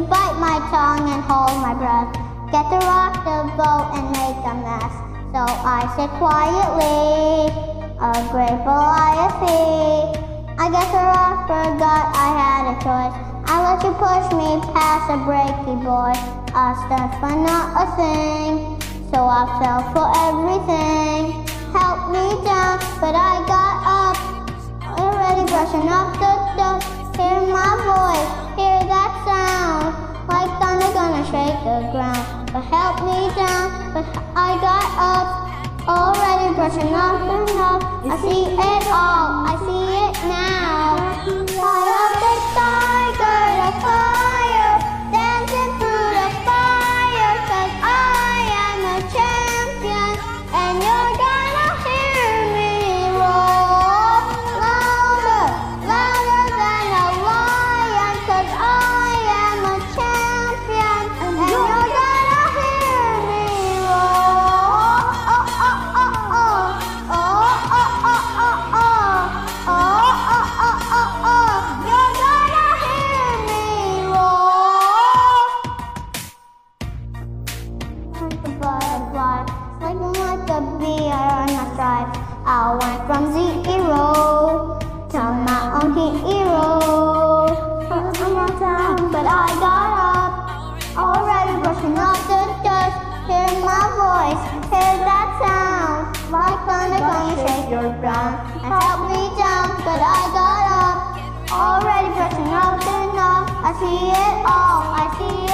to bite my tongue and hold my breath. Get to rock the boat and make a mess. So I said quietly, a grateful IFE. I guess I forgot I had a choice. I let you push me past a breaky boy. I stood for not a thing, so I fell for everything. Help me down, but I got up. Already brushing off the dust. Hear my voice, hear that sound, like thunder gonna shake the ground. But help me down, but I got up. Already brushing off the dust. I see it all, I see it now. High up the tiger, the fire, dancing through the fire. 'Cause I am a champion, and you're gonna hear me roar. Louder, louder than a lion. 'Cause I am a champion, and you're gonna hear me roar. Oh, oh, oh, oh. Oh, oh, oh, oh, oh. Oh, oh, oh, oh, oh. You're gonna hear me roar. Like a butterfly, sleeping like a bee on my stripes. I went from zero to my own hero. I'm not down, but I got up. Already brushing off the dust. Hear my voice, hear that sound, like thunder gonna shake your ground. And help me down, but I got up. Already brushing off the dust. I see it all, I see it